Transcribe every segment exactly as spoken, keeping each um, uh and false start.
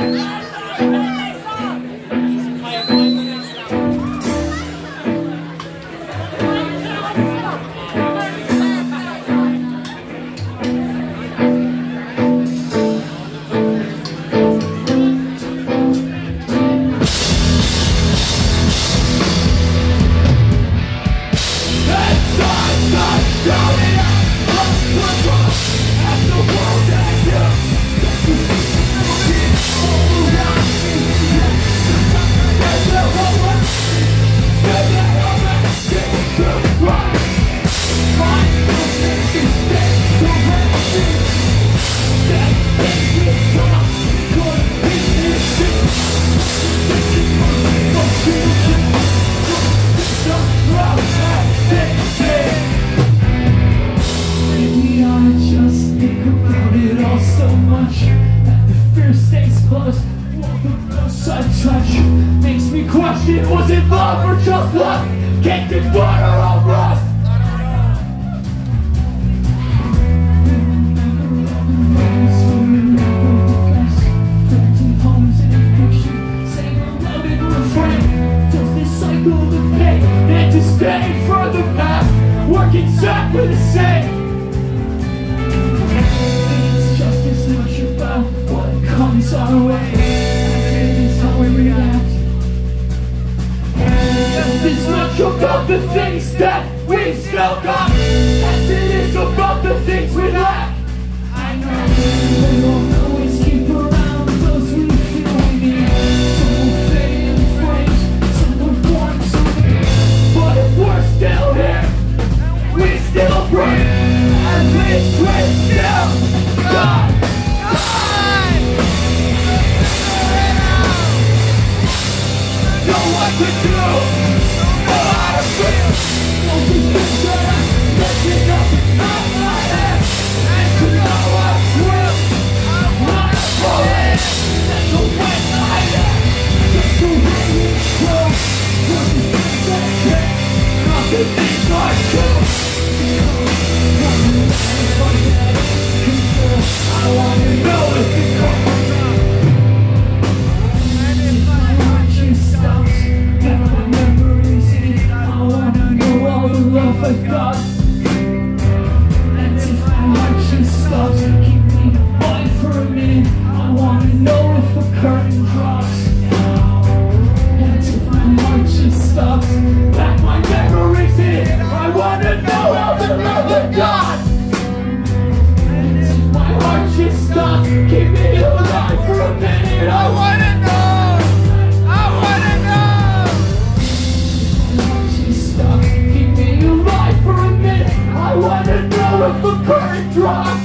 Was it love or just luck? Caked in butter on rust. Printing poems in a picture, saying a loving refrain. Does this cycle of pain and disdain for the past work exactly the same? It's just as much about what comes our way as it is how we react. Just as much about the things that we've still got as it is about the things we lack. I know we won't always keep around those we feel we need. Some will fade in flames, some will warm, some will. But if we're still here, we still breathe. At least we're still God. Know what to do, know how to feel. Don't be concerned, lifting up inside my head. And to know what's real, I wanna fall in. That's the way I am, just the way we grow. Nothing things that change, nothing things are true. I wanna know if it comes. I've got. And if my heart just stops, keep me alive for a minute. I wanna know if the curtain drops. And if my heart just stops, back my memories in. I wanna know how the love of God. And if my heart just stops, keep me alive for a minute. I wanna know, I wanna know. If my heart just stops, keep me alive for a minute. I wanna know if the curtain drops.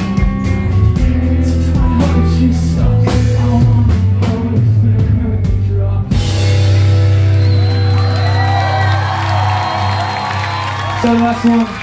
If my heart just stops, I wanna know if the curtain drops. So the last one.